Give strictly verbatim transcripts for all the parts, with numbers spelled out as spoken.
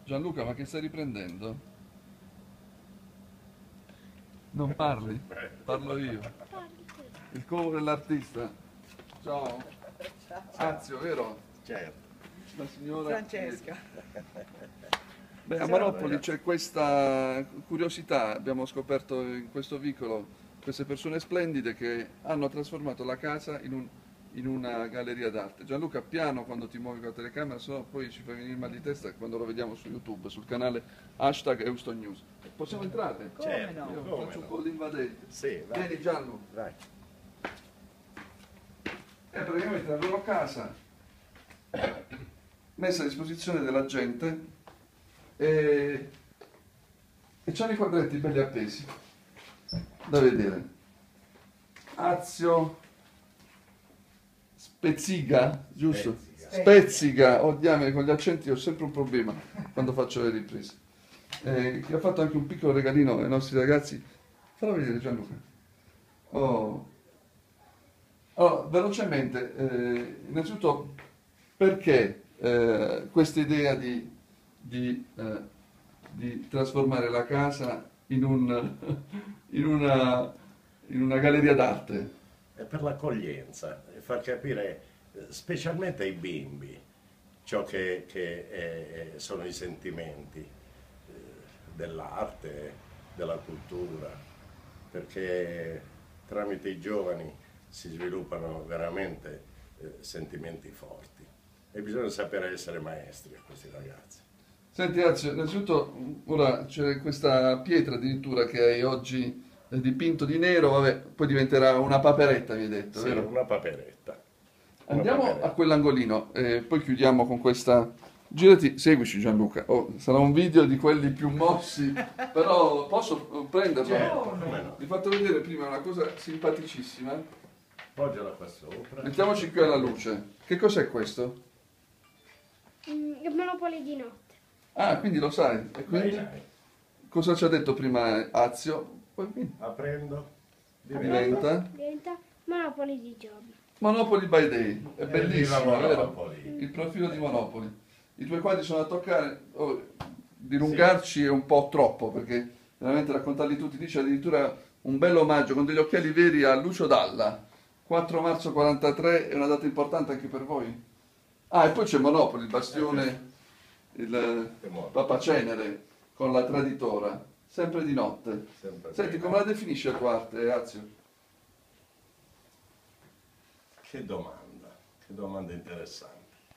Gianluca, ma che stai riprendendo? Non parli? Parlo io. Il covo dell'artista. Ciao. Azio, vero? Certo. La signora Francesca. Beh, a Ciao, Monopoli ragazzi. c'è questa curiosità, abbiamo scoperto in questo vicolo queste persone splendide che hanno trasformato la casa in, un- in una galleria d'arte. Gianluca, piano quando ti muovi con la telecamera, sennò poi ci fa venire il mal di testa quando lo vediamo su YouTube, sul canale hashtag Euston News. Possiamo entrare? Come Certo, no? Io come faccio un no. po' l'invadente. Sì, vai. Vieni Gianlu, Vai. è praticamente la loro casa messa a disposizione della gente e, e c'hanno i quadretti belli appesi da vedere. Azio Spezziga, giusto? Spezziga. Spezziga, oh diamine, con gli accenti ho sempre un problema quando faccio le riprese. Eh, che ha fatto anche un piccolo regalino ai nostri ragazzi. Fallo vedere Gianluca. Oh. Allora, velocemente, eh, innanzitutto perché eh, questa idea di, di, eh, di trasformare la casa in, un, in, una, in una galleria d'arte? È per l'accoglienza e far capire eh, specialmente ai bimbi ciò che, che è- è- sono i sentimenti eh, dell'arte, della cultura, perché tramite i giovani si sviluppano veramente eh, sentimenti forti e bisogna sapere essere maestri a questi ragazzi. Senti Azio, innanzitutto ora c'è questa pietra addirittura che hai oggi eh, dipinto di nero, vabbè, poi diventerà una paperetta, mi hai detto, Sì, vero? una paperetta. Una Andiamo paperetta. a quell'angolino e poi chiudiamo con questa. Girati, seguici Gianluca. Oh, sarà un video di quelli più mossi, però posso prenderlo? Certo, come no. Vi ho fatto vedere prima una cosa simpaticissima. Poggiala qua sopra. Mettiamoci qui alla luce. Che cos'è questo? Mm, il Monopoli di notte. Ah, quindi lo sai. E Vai, quindi dai. cosa ci ha detto prima Azio? Poi quindi Aprendo. diventa Diventa Monopoli di giorno. Monopoly by Day. È Eh, bellissimo, viva vero? Monopoli. Il profilo di Monopoli. I tuoi quadri sono a toccare, oh, dilungarci è un po' troppo perché veramente raccontarli tutti. Dice addirittura un bel omaggio con degli occhiali veri a Lucio Dalla. quattro marzo quarantatré è una data importante anche per voi? Ah, e poi c'è Monopoli, il bastione, il Papacenere con la traditora, sempre di notte. Sempre Senti, prima. come la definisce la tua arte, Azio? Che domanda, che domanda interessante.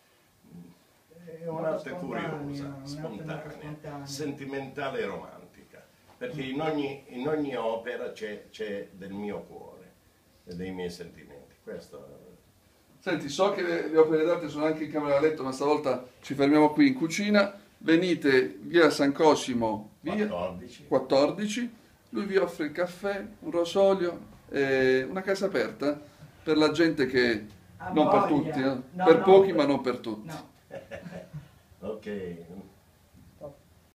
È un'arte Molto curiosa, spontanea, un'arte molto spontanea, spontanea. sentimentale e romantica, perché in ogni, in ogni opera c'è, c'è del mio cuore e dei miei sentimenti. Questo Senti, so che le, le opere d'arte sono anche in camera da letto, ma stavolta ci fermiamo qui in cucina. Venite via San Cosimo, via quattordici. quattordici. Lui vi offre il caffè, un rosolio, e una casa aperta per la gente che, Ha non per voglia. tutti, eh, No, per no, pochi per- ma non per tutti. No. Ok,